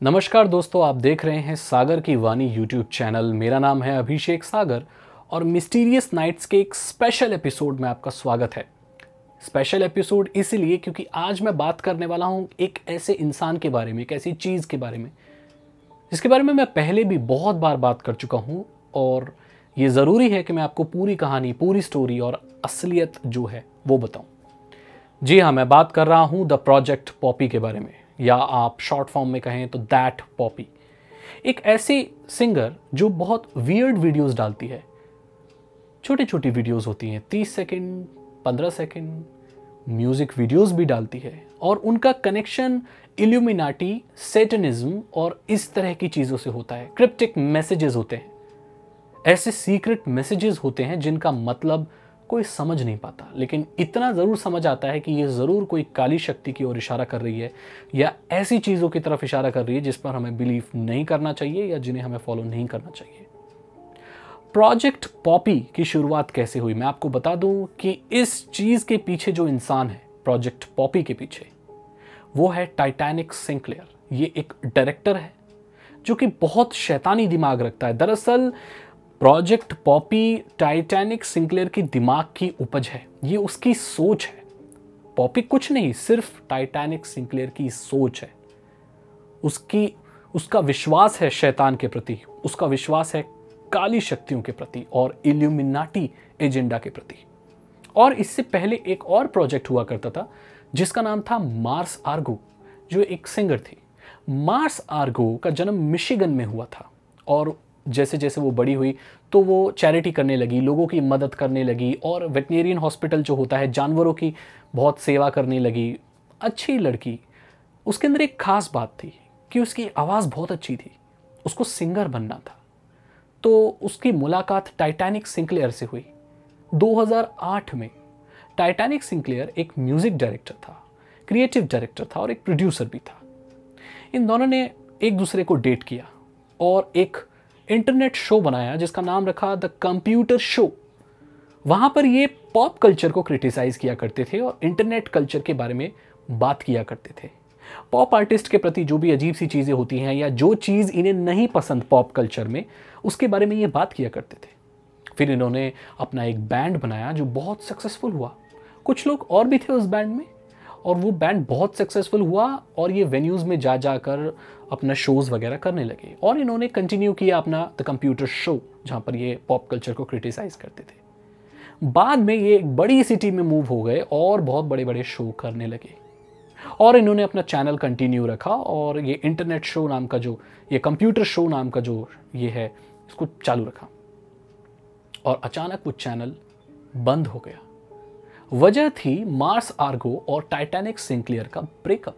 नमस्कार दोस्तों, आप देख रहे हैं सागर की वाणी यूट्यूब चैनल। मेरा नाम है अभिषेक सागर और मिस्टीरियस नाइट्स के एक स्पेशल एपिसोड में आपका स्वागत है। स्पेशल एपिसोड इसलिए क्योंकि आज मैं बात करने वाला हूं एक ऐसे इंसान के बारे में, एक ऐसी चीज़ के बारे में जिसके बारे में मैं पहले भी बहुत बार बात कर चुका हूं और ये ज़रूरी है कि मैं आपको पूरी कहानी, पूरी स्टोरी और असलियत जो है वो बताऊं। जी हाँ, मैं बात कर रहा हूं द प्रोजेक्ट पॉपी के बारे में, या आप शॉर्ट फॉर्म में कहें तो दैट पॉपी। एक ऐसी सिंगर जो बहुत वियर्ड वीडियोस डालती है। छोटी छोटी वीडियोस होती हैं, 30 सेकंड, 15 सेकंड म्यूजिक वीडियोस भी डालती है और उनका कनेक्शन इल्यूमिनाटी, सैटनिज्म और इस तरह की चीज़ों से होता है। क्रिप्टिक मैसेजेस होते हैं, ऐसे सीक्रेट मैसेजेस होते हैं जिनका मतलब कोई समझ नहीं पाता, लेकिन इतना ज़रूर समझ आता है कि ये ज़रूर कोई काली शक्ति की ओर इशारा कर रही है या ऐसी चीज़ों की तरफ इशारा कर रही है जिस पर हमें बिलीव नहीं करना चाहिए या जिन्हें हमें फॉलो नहीं करना चाहिए। प्रोजेक्ट पॉपी की शुरुआत कैसे हुई, मैं आपको बता दूं कि इस चीज़ के पीछे जो इंसान है, प्रोजेक्ट पॉपी के पीछे, वो है टाइटैनिक सिंक्लेयर। ये एक डायरेक्टर है जो कि बहुत शैतानी दिमाग रखता है। दरअसल प्रोजेक्ट पॉपी टाइटैनिक सिंक्लेयर की दिमाग की उपज है, ये उसकी सोच है। पॉपी कुछ नहीं, सिर्फ टाइटैनिक सिंक्लेयर की सोच है। उसका विश्वास है शैतान के प्रति, उसका विश्वास है काली शक्तियों के प्रति और इल्यूमिनाटी एजेंडा के प्रति। और इससे पहले एक और प्रोजेक्ट हुआ करता था जिसका नाम था मार्स आर्गो, जो एक सिंगर थी। मार्स आर्गो का जन्म मिशिगन में हुआ था और जैसे जैसे वो बड़ी हुई तो वो चैरिटी करने लगी, लोगों की मदद करने लगी और वेटनेरियन हॉस्पिटल जो होता है, जानवरों की बहुत सेवा करने लगी। अच्छी लड़की। उसके अंदर एक खास बात थी कि उसकी आवाज़ बहुत अच्छी थी, उसको सिंगर बनना था। तो उसकी मुलाकात टाइटैनिक सिंक्लेयर से हुई 2008 में। टाइटैनिक सिंक्लेयर एक म्यूज़िक डायरेक्टर था, क्रिएटिव डायरेक्टर था और एक प्रोड्यूसर भी था। इन दोनों ने एक दूसरे को डेट किया और एक इंटरनेट शो बनाया जिसका नाम रखा द कंप्यूटर शो। वहां पर ये पॉप कल्चर को क्रिटिसाइज किया करते थे और इंटरनेट कल्चर के बारे में बात किया करते थे। पॉप आर्टिस्ट के प्रति जो भी अजीब सी चीज़ें होती हैं या जो चीज़ इन्हें नहीं पसंद पॉप कल्चर में, उसके बारे में ये बात किया करते थे। फिर इन्होंने अपना एक बैंड बनाया जो बहुत सक्सेसफुल हुआ। कुछ लोग और भी थे उस बैंड में और वो बैंड बहुत सक्सेसफुल हुआ और ये वेन्यूज़ में जा जाकर अपना शोज़ वगैरह करने लगे और इन्होंने कंटिन्यू किया अपना द कंप्यूटर शो, जहाँ पर ये पॉप कल्चर को क्रिटिसाइज़ करते थे। बाद में ये एक बड़ी सिटी में मूव हो गए और बहुत बड़े बड़े शो करने लगे और इन्होंने अपना चैनल कंटिन्यू रखा और ये इंटरनेट शो नाम का जो, ये कंप्यूटर शो नाम का जो ये है, इसको चालू रखा। और अचानक वो चैनल बंद हो गया। वजह थी मार्स आर्गो और टाइटैनिक सिंक्लेयर का ब्रेकअप।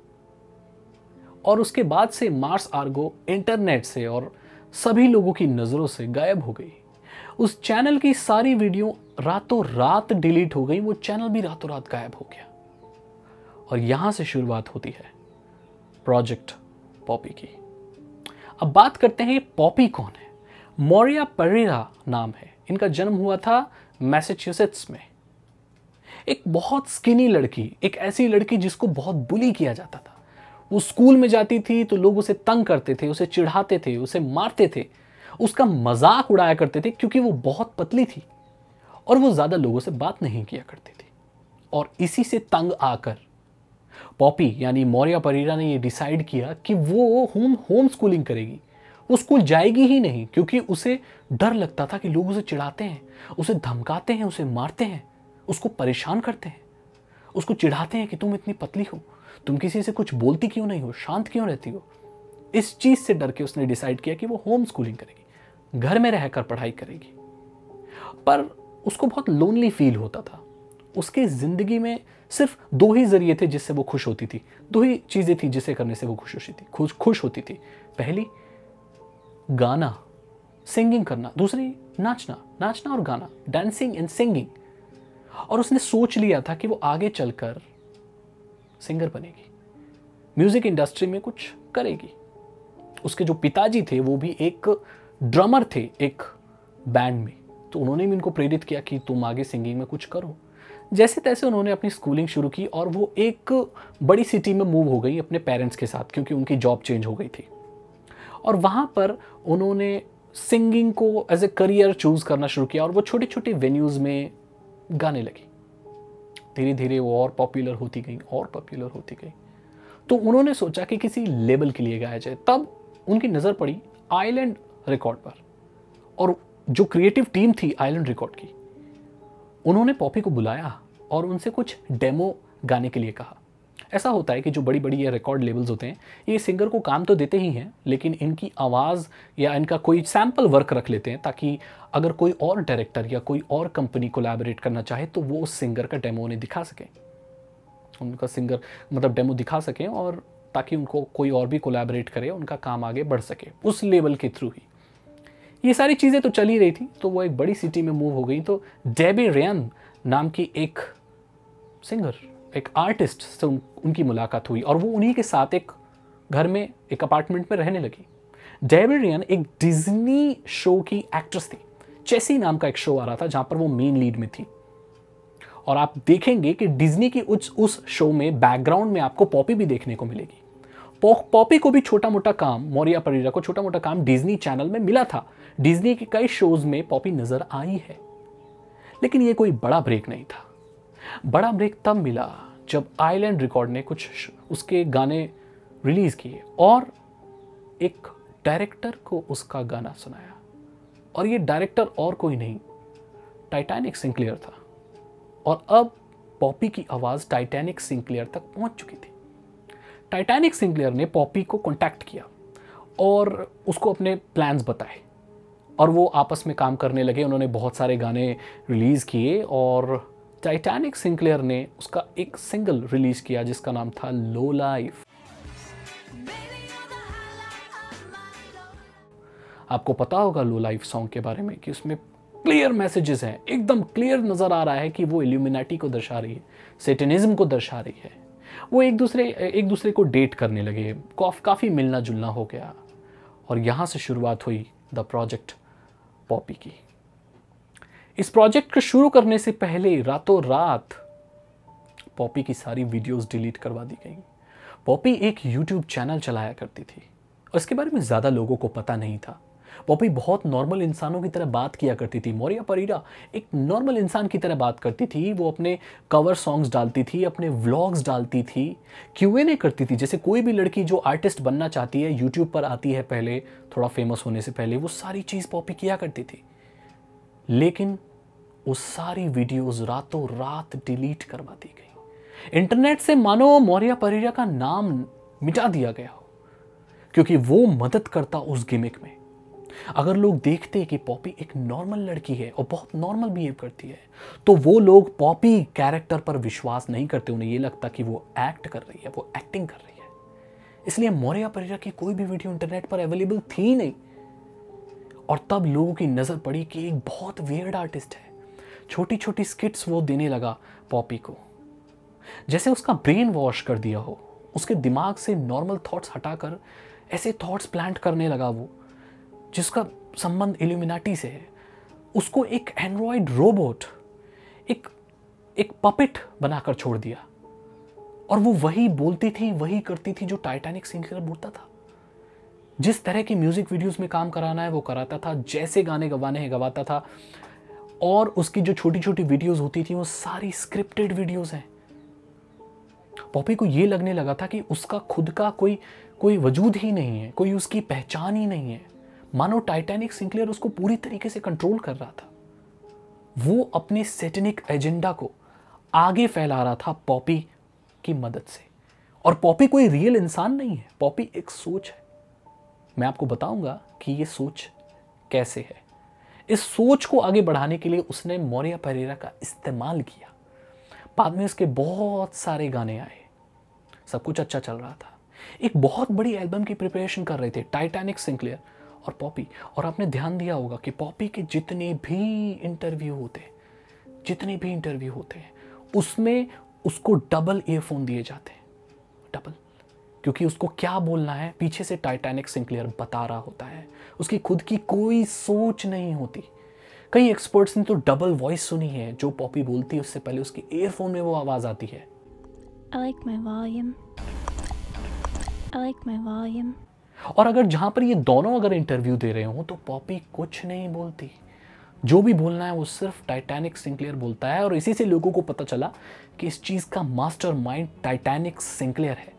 और उसके बाद से मार्स आर्गो इंटरनेट से और सभी लोगों की नज़रों से गायब हो गई। उस चैनल की सारी वीडियो रातों रात डिलीट हो गई, वो चैनल भी रातों रात गायब हो गया। और यहां से शुरुआत होती है प्रोजेक्ट पॉपी की। अब बात करते हैं पॉपी कौन है। मोरिया परेरा नाम है इनका। जन्म हुआ था मैसाचुसेट्स में। एक बहुत स्किनी लड़की, एक ऐसी लड़की जिसको बहुत बुली किया जाता था। वो स्कूल में जाती थी तो लोग उसे तंग करते थे, उसे चिढ़ाते थे, उसे मारते थे, उसका मजाक उड़ाया करते थे क्योंकि वो बहुत पतली थी और वो ज़्यादा लोगों से बात नहीं किया करती थी। और इसी से तंग आकर पॉपी यानी मोरिया परेरा ने ये डिसाइड किया कि वो होम स्कूलिंग करेगी। वो स्कूल जाएगी ही नहीं क्योंकि उसे डर लगता था कि लोग उसे चिढ़ाते हैं, उसे धमकाते हैं, उसे मारते हैं, उसको परेशान करते हैं, उसको चिढ़ाते हैं कि तुम इतनी पतली हो, तुम किसी से कुछ बोलती क्यों नहीं हो, शांत क्यों रहती हो। इस चीज़ से डर के उसने डिसाइड किया कि वो होम स्कूलिंग करेगी, घर में रहकर पढ़ाई करेगी। पर उसको बहुत लोनली फील होता था। उसकी ज़िंदगी में सिर्फ दो ही जरिए थे जिससे वो खुश होती थी, दो ही चीज़ें थी जिसे करने से वो खुश होती थी। पहली गाना, सिंगिंग करना, दूसरी नाचना और गाना, डांसिंग एंड सिंगिंग। और उसने सोच लिया था कि वो आगे चलकर सिंगर बनेगी, म्यूजिक इंडस्ट्री में कुछ करेगी। उसके जो पिताजी थे वो भी एक ड्रमर थे एक बैंड में, तो उन्होंने भी उनको प्रेरित किया कि तुम आगे सिंगिंग में कुछ करो। जैसे तैसे उन्होंने अपनी स्कूलिंग शुरू की और वो एक बड़ी सिटी में मूव हो गई अपने पेरेंट्स के साथ, क्योंकि उनकी जॉब चेंज हो गई थी। और वहाँ पर उन्होंने सिंगिंग को एज ए करियर चूज करना शुरू किया और वो छोटे छोटे वेन्यूज़ में गाने लगी। धीरे धीरे वो और पॉपुलर होती गई और पॉपुलर होती गई। तो उन्होंने सोचा कि किसी लेबल के लिए गाया जाए। तब उनकी नज़र पड़ी आइलैंड रिकॉर्ड पर, और जो क्रिएटिव टीम थी आइलैंड रिकॉर्ड की, उन्होंने पॉपी को बुलाया और उनसे कुछ डेमो गाने के लिए कहा। ऐसा होता है कि जो बड़ी बड़ी ये रिकॉर्ड लेबल्स होते हैं, ये सिंगर को काम तो देते ही हैं, लेकिन इनकी आवाज़ या इनका कोई सैम्पल वर्क रख लेते हैं, ताकि अगर कोई और डायरेक्टर या कोई और कंपनी कोलैबोरेट करना चाहे तो वो उस सिंगर का डेमो उन्हें दिखा सकें, उनका सिंगर मतलब डेमो दिखा सकें, और ताकि उनको कोई और भी कोलैबोरेट करे, उनका काम आगे बढ़ सके उस लेवल के थ्रू ही। ये सारी चीज़ें तो चल ही रही थी। तो वो एक बड़ी सिटी में मूव हो गई। तो डेबी रेयन नाम की एक सिंगर, एक आर्टिस्ट से उनकी मुलाकात हुई और वो उन्हीं के साथ एक घर में, एक अपार्टमेंट में रहने लगी। डेबी रेयन एक डिज्नी शो की एक्ट्रेस थी। चेसी नाम का एक शो आ रहा था जहां पर वो मेन लीड में थी। और आप देखेंगे कि डिज्नी की उस शो में बैकग्राउंड में आपको पॉपी भी देखने को मिलेगी। पॉपी को भी छोटा मोटा काम, मोरिया परेरा को छोटा मोटा काम डिज्नी चैनल में मिला था। डिज्नी के कई शोज में पॉपी नजर आई है, लेकिन ये कोई बड़ा ब्रेक नहीं था। बड़ा ब्रेक तब मिला जब आइलैंड रिकॉर्ड ने कुछ उसके गाने रिलीज किए और एक डायरेक्टर को उसका गाना सुनाया। और ये डायरेक्टर और कोई नहीं, टाइटैनिक सिंक्लेयर था। और अब पॉपी की आवाज़ टाइटैनिक सिंक्लेयर तक पहुंच चुकी थी। टाइटैनिक सिंक्लेयर ने पॉपी को कांटेक्ट किया और उसको अपने प्लान्स बताए, और वो आपस में काम करने लगे। उन्होंने बहुत सारे गाने रिलीज़ किए और टाइटैनिक सिंक्लेयर ने उसका एक सिंगल रिलीज़ किया जिसका नाम था लो लाइफ। आपको पता होगा लो लाइफ सॉन्ग के बारे में कि उसमें क्लियर मैसेजेस हैं, एकदम क्लियर नज़र आ रहा है कि वो इल्यूमिनाटी को दर्शा रही है, सेटनिज्म को दर्शा रही है। वो एक दूसरे को डेट करने लगे, काफ़ी मिलना जुलना हो गया, और यहाँ से शुरुआत हुई द प्रोजेक्ट पॉपी की। इस प्रोजेक्ट को शुरू करने से पहले रातों रात पॉपी की सारी वीडियोस डिलीट करवा दी गई। पॉपी एक यूट्यूब चैनल चलाया करती थी और इसके बारे में ज़्यादा लोगों को पता नहीं था। पॉपी बहुत नॉर्मल इंसानों की तरह बात किया करती थी। मोरिया परेरा एक नॉर्मल इंसान की तरह बात करती थी। वो अपने कवर सॉन्ग्स डालती थी, अपने व्लॉग्स डालती थी, Q&A करती थी। जैसे कोई भी लड़की जो आर्टिस्ट बनना चाहती है, यूट्यूब पर आती है पहले, थोड़ा फेमस होने से पहले, वो सारी चीज़ पॉपी किया करती थी। लेकिन वो सारी वीडियोस रातों रात डिलीट करवा दी गई। इंटरनेट से मानो मोरिया परेरा का नाम मिटा दिया गया हो, क्योंकि वो मदद करता उस गिमिक में। अगर लोग देखते कि पॉपी एक नॉर्मल लड़की है और बहुत नॉर्मल बिहेव करती है, तो वो लोग पॉपी कैरेक्टर पर विश्वास नहीं करते। उन्हें ये लगता कि वो एक्ट कर रही है, वो एक्टिंग कर रही है। इसलिए मोरिया परेरा की कोई भी वीडियो इंटरनेट पर अवेलेबल थी नहीं। और तब लोगों की नज़र पड़ी कि एक बहुत वियर्ड आर्टिस्ट है। छोटी छोटी स्किट्स वो देने लगा पॉपी को, जैसे उसका ब्रेन वॉश कर दिया हो। उसके दिमाग से नॉर्मल थॉट्स हटाकर ऐसे थॉट्स प्लांट करने लगा वो, जिसका संबंध इल्यूमिनाटी से है। उसको एक एंड्रॉयड रोबोट, एक पपेट बनाकर छोड़ दिया, और वो वही बोलती थी, वही करती थी जो टाइटैनिक सिंक्लेयर बोलता था। जिस तरह की म्यूजिक वीडियोस में काम कराना है वो कराता था, जैसे गाने गवाने हैं गवाता था। और उसकी जो छोटी छोटी वीडियोस होती थी वो सारी स्क्रिप्टेड वीडियोस हैं। पॉपी को ये लगने लगा था कि उसका खुद का कोई वजूद ही नहीं है, कोई उसकी पहचान ही नहीं है। मानो टाइटैनिक सिंक्लेयर उसको पूरी तरीके से कंट्रोल कर रहा था। वो अपने सैटेनिक एजेंडा को आगे फैला रहा था पॉपी की मदद से। और पॉपी कोई रियल इंसान नहीं है, पॉपी एक सोच है। मैं आपको बताऊंगा कि ये सोच कैसे है। इस सोच को आगे बढ़ाने के लिए उसने मोरिया परेरा का इस्तेमाल किया। बाद में उसके बहुत सारे गाने आए, सब कुछ अच्छा चल रहा था। एक बहुत बड़ी एल्बम की प्रिपरेशन कर रहे थे टाइटैनिक सिंक्लेयर और पॉपी। और आपने ध्यान दिया होगा कि पॉपी के जितने भी इंटरव्यू होते हैं उसमें उसको डबल ईयरफोन दिए जाते हैं, डबल, क्योंकि उसको क्या बोलना है पीछे से टाइटैनिक सिंक्लेयर बता रहा होता है। उसकी खुद की कोई सोच नहीं होती। कई एक्सपर्ट्स ने तो डबल वॉइस सुनी है, जो पॉपी बोलती है उससे पहले उसके ईयरफोन में वो आवाज़ आती है। I like my volume. I like my volume. और अगर जहाँ पर ये दोनों अगर इंटरव्यू दे रहे हो तो पॉपी कुछ नहीं बोलती, जो भी बोलना है वो सिर्फ टाइटैनिक सिंक्लेयर बोलता है। और इसी से लोगों को पता चला कि इस चीज़ का मास्टरमाइंड टाइटैनिक सिंक्लेयर है।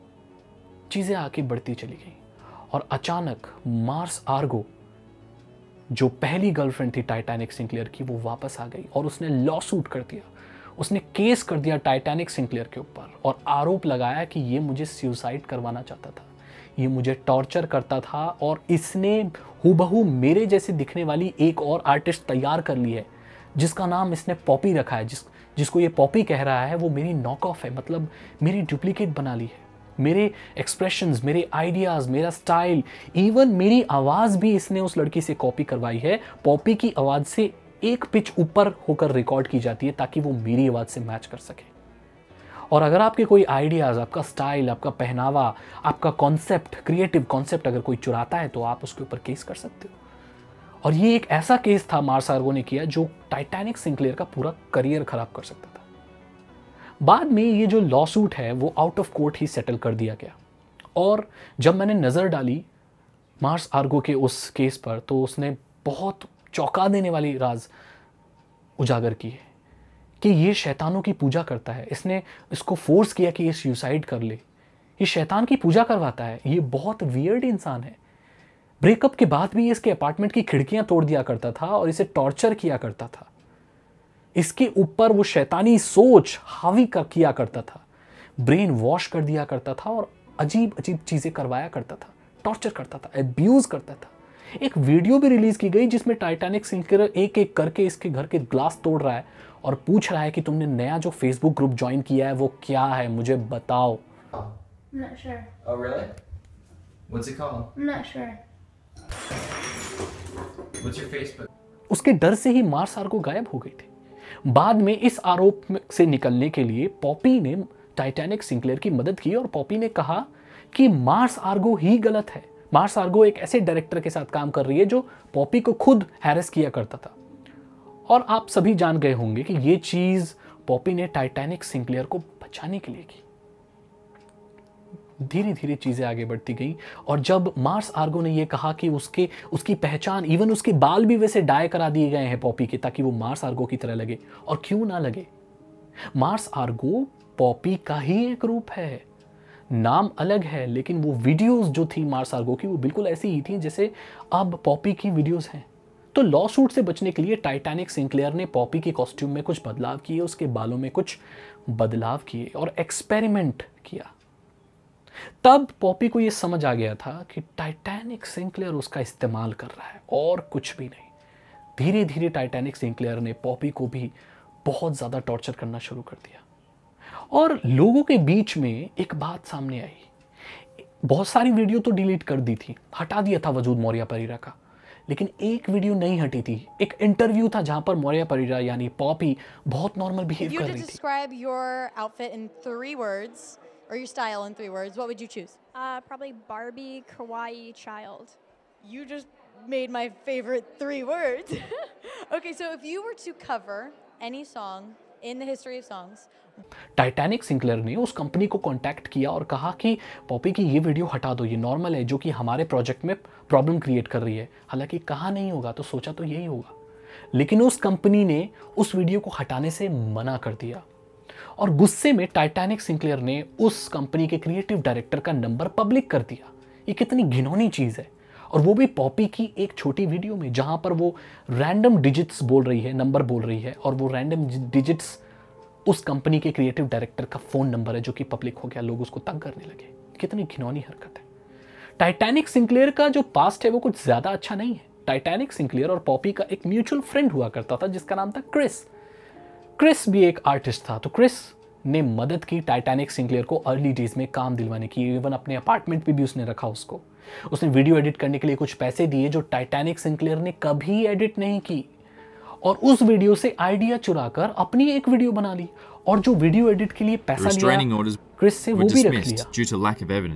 चीज़ें आगे बढ़ती चली गई और अचानक मार्स आर्गो, जो पहली गर्लफ्रेंड थी टाइटैनिक सिंक्लेयर की, वो वापस आ गई और उसने लॉ सूट कर दिया। उसने केस कर दिया टाइटैनिक सिंक्लेयर के ऊपर और आरोप लगाया कि ये मुझे सुसाइड करवाना चाहता था, ये मुझे टॉर्चर करता था और इसने हूबहू मेरे जैसे दिखने वाली एक और आर्टिस्ट तैयार कर ली है जिसका नाम इसने पॉपी रखा है। जिसको ये पॉपी कह रहा है वो मेरी नॉक ऑफ है, मतलब मेरी डुप्लीकेट बना ली है। मेरे एक्सप्रेशंस, मेरे आइडियाज़, मेरा स्टाइल, इवन मेरी आवाज़ भी इसने उस लड़की से कॉपी करवाई है। पॉपी की आवाज़ से एक पिच ऊपर होकर रिकॉर्ड की जाती है ताकि वो मेरी आवाज़ से मैच कर सके। और अगर आपके कोई आइडियाज़, आपका स्टाइल, आपका पहनावा, आपका कॉन्सेप्ट, क्रिएटिव कॉन्सेप्ट अगर कोई चुराता है तो आप उसके ऊपर केस कर सकते हो। और ये एक ऐसा केस था मार्स आर्गो ने किया जो टाइटैनिक सिंक्लेयर का पूरा करियर खराब कर सकता था। बाद में ये जो लॉ सूट है वो आउट ऑफ कोर्ट ही सेटल कर दिया गया। और जब मैंने नज़र डाली मार्स आर्गो के उस केस पर तो उसने बहुत चौंका देने वाली राज उजागर की है कि ये शैतानों की पूजा करता है। इसने इसको फोर्स किया कि ये सुसाइड कर ले, ये शैतान की पूजा करवाता है। ये बहुत वियर्ड इंसान है। ब्रेकअप के बाद भी इसके अपार्टमेंट की खिड़कियां तोड़ दिया करता था और इसे टॉर्चर किया करता था। इसके ऊपर वो शैतानी सोच हावी किया करता था, ब्रेन वॉश कर दिया करता था और अजीब अजीब चीज़ें करवाया करता था, टॉर्चर करता था, एब्यूज़ करता था। एक वीडियो भी रिलीज़ की गई जिसमें टाइटैनिक सिंक्लेयर एक एक करके इसके घर के ग्लास तोड़ रहा है और पूछ रहा है कि तुमने नया जो फेसबुक ग्रुप ज्वाइन किया है वो क्या है, मुझे बताओ। I'm not sure. Oh, really? What's it called? I'm not sure. What's your Facebook? उसके डर से ही मार्स आर्गो गायब हो गई थी। बाद में इस आरोप से निकलने के लिए पॉपी ने टाइटैनिक सिंक्लेयर की मदद की और पॉपी ने कहा कि मार्स आर्गो ही गलत है। मार्स आर्गो एक ऐसे डायरेक्टर के साथ काम कर रही है जो पॉपी को खुद हैरेस किया करता था। और आप सभी जान गए होंगे कि ये चीज़ पॉपी ने टाइटैनिक सिंक्लेयर को बचाने के लिए की। धीरे धीरे चीज़ें आगे बढ़ती गई और जब मार्स आर्गो ने ये कहा कि उसकी पहचान, इवन उसके बाल भी वैसे डाई करा दिए गए हैं पॉपी के ताकि वो मार्स आर्गो की तरह लगे, और क्यों ना लगे, मार्स आर्गो पॉपी का ही एक रूप है। नाम अलग है लेकिन वो वीडियोस जो थी मार्स आर्गो की वो बिल्कुल ऐसी ही थी जैसे अब पॉपी की वीडियोस हैं। तो लॉ सूट से बचने के लिए टाइटैनिक सिंक्लेयर ने पॉपी के कॉस्ट्यूम में कुछ बदलाव किए, उसके बालों में कुछ बदलाव किए और एक्सपेरिमेंट किया। तब पॉपी को ये समझ आ गया था कि टाइटैनिक सिंक्लेयर उसका इस्तेमाल कर रहा है और कुछ भी नहीं। धीरे धीरे टाइटैनिक सिंक्लेयर ने पॉपी को भी बहुत ज़्यादा टॉर्चर करना शुरू कर दिया और लोगों के बीच में एक बात सामने आई। बहुत सारी वीडियो तो डिलीट कर दी थी, हटा दिया था वजूद मौर्या परीरा का, लेकिन एक वीडियो नहीं हटी थी। एक इंटरव्यू था जहां पर मौर्या परीरा यानी पॉपी बहुत नॉर्मल बिहेव कर रही थी। Describe your outfit in 3 words or your style in 3 words. What would you choose? Probably Barbie, kawaii, child. You just made my favorite 3 words. Okay, so if you were to cover any song in the history of songs, Titanic Sinclair ने उस company को contact किया और कहा कि Poppy की ये video हटा दो, ये नॉर्मल है, जो कि हमारे प्रोजेक्ट में प्रॉब्लम क्रिएट कर रही है। हालांकि कहा नहीं होगा तो सोचा तो यही होगा, लेकिन उस कंपनी ने उस वीडियो को हटाने से मना कर दिया और गुस्से में टाइटैनिक सिंक्लेयर ने उस कंपनी के क्रिएटिव डायरेक्टर का नंबर पब्लिक कर दिया। ये कितनी घिनौनी चीज़ है, और वो भी पॉपी की एक छोटी वीडियो में जहां पर वो रैंडम डिजिट्स बोल रही है, नंबर बोल रही है, और वो रैंडम डिजिट्स उस कंपनी के क्रिएटिव डायरेक्टर का फ़ोन नंबर है जो कि पब्लिक हो गया। लोग उसको तंग करने लगे। कितनी घिनौनी हरकत है। टाइटैनिक सिंक्लेयर का जो पास्ट है वो कुछ ज़्यादा अच्छा नहीं है। टाइटैनिक सिंक्लेयर और पॉपी का एक म्यूचुअल फ्रेंड हुआ करता था जिसका नाम था क्रिस। क्रिस भी एक आर्टिस्ट था, तो क्रिस ने मदद की टाइटैनिक सिंक्लेयर को अर्ली डेज में काम दिलवाने की। इवन अपने अपार्टमेंट पे भी उसने रखा उसको। उसने वीडियो एडिट करने के लिए कुछ पैसे दिए जो टाइटैनिक सिंक्लेयर ने कभी एडिट नहीं की, और उस वीडियो से आइडिया चुराकर अपनी एक वीडियो बना ली, और जो वीडियो एडिट के लिए पैसा लिया क्रिस से वो भी रख लिया।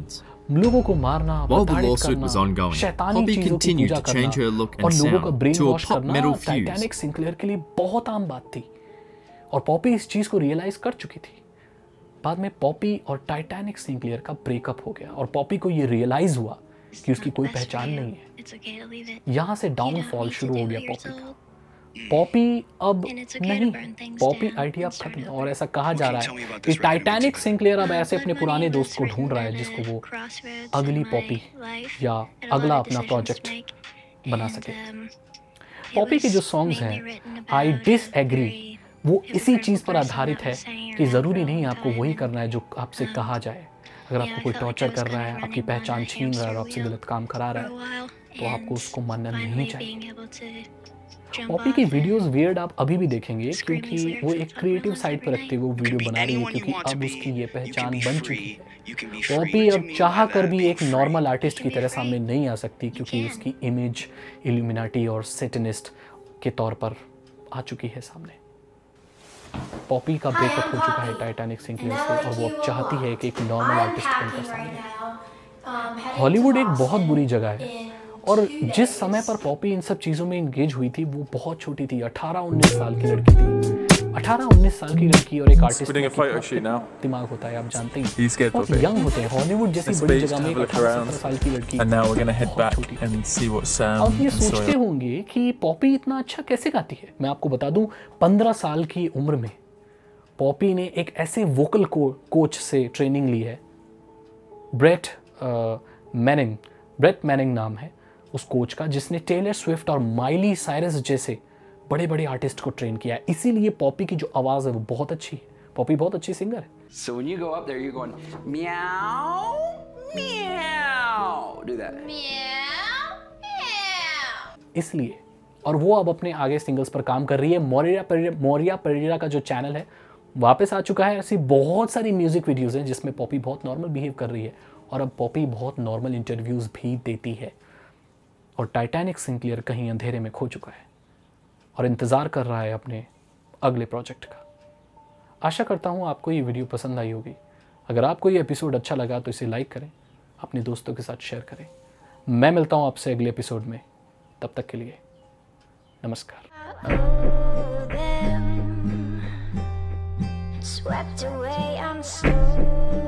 लोगों को मारना, While the प्रताड़ित lawsuit was करना, ongoing, शैतानी Poppy चीजों की continued Puja to change her look करना और and लोगों का sound brain to a wash pop करना metal fuse. टाइटैनिक सिंक्लेयर के लिए बहुत आम बात थी और पॉपी इस चीज को रियलाइज कर चुकी थी। बाद में पॉपी और टाइटैनिक सिंक्लेयर का ब्रेकअप हो गया और पॉपी को ये रियलाइज हुआ कि उसकी कोई पहचान नहीं है। यहाँ से डाउनफॉल शुरू हो गया पॉपी का। पॉपी अब नहीं, पॉपी आइडिया खत्म। और ऐसा कहा जा रहा है कि टाइटैनिक सिंक्लेयर अब ऐसे अपने पुराने दोस्त को ढूंढ रहा है जिसको वो अगली पॉपी या अगला अपना प्रोजेक्ट बना सके। पॉपी के जो सॉन्ग्स हैं आई डिसएग्री, वो इसी चीज़ पर आधारित है कि ज़रूरी नहीं आपको वही करना है जो आपसे कहा जाए। अगर आपको कोई टॉर्चर कर रहा है, आपकी पहचान छीन रहा है और आपसे गलत काम करा रहा है तो आपको उसको मानना नहीं चाहिए। पॉपी की वीडियोस वियर्ड आप अभी भी देखेंगे क्योंकि वो एक क्रिएटिव साइड पर रखते हुए वो वीडियो बना रही है क्योंकि अब उसकी ये पहचान बन चुकी है। पॉपी अब चाह कर भी एक नॉर्मल आर्टिस्ट की तरह सामने नहीं आ सकती क्योंकि उसकी इमेज इल्यूमिनाटी और सेटनिस्ट के तौर पर आ चुकी है सामने। पॉपी का ब्रेकअप हो चुका है टाइटैनिक सिंक्लेयर से और वो अब चाहती है कि एक नॉर्मल आर्टिस्ट बनकर सामने। हॉलीवुड एक बहुत बुरी जगह है और जिस समय पर पॉपी इन सब चीज़ों में इंगेज हुई थी वो बहुत छोटी थी, 18-19 साल की लड़की थी। 18-19 साल की लड़की और एक आर्टिस्ट में दिमाग होता है, आप जानते हैं, बहुत यंग होते हैं। हॉलीवुड जैसी बड़ी जगह में 18-17 साल की लड़की बहुत छोटी। अब ये सोचते होंगे कि पॉपी इतना अच्छा कैसे गाती है। मैं आपको बता दूं, 15 साल की उम्र में पॉपी ने एक ऐसे वोकल कोच से ट्रेनिंग ली है, ब्रेट मैनिंग नाम है उस कोच का, जिसने टेलर स्विफ्ट और माइली साइरस जैसे बड़े बड़े आर्टिस्ट को ट्रेन किया है। इसीलिए पॉपी की जो आवाज़ है वो बहुत अच्छी है। पॉपी बहुत अच्छी सिंगर है। So when you go up there, you're going meow, meow. Do that. Meow, meow. इसलिए और वो अब अपने आगे सिंगल्स पर काम कर रही है। मोरिया पेरेरा का जो चैनल है वापस आ चुका है। ऐसी बहुत सारी म्यूजिक वीडियोज़ हैं जिसमें पॉपी बहुत नॉर्मल बिहेव कर रही है और अब पॉपी बहुत नॉर्मल इंटरव्यूज़ भी देती है। और टाइटैनिक सिंक्लेयर कहीं अंधेरे में खो चुका है और इंतज़ार कर रहा है अपने अगले प्रोजेक्ट का। आशा करता हूँ आपको ये वीडियो पसंद आई होगी। अगर आपको ये एपिसोड अच्छा लगा तो इसे लाइक करें, अपने दोस्तों के साथ शेयर करें। मैं मिलता हूँ आपसे अगले एपिसोड में, तब तक के लिए नमस्कार। Swept away, I'm so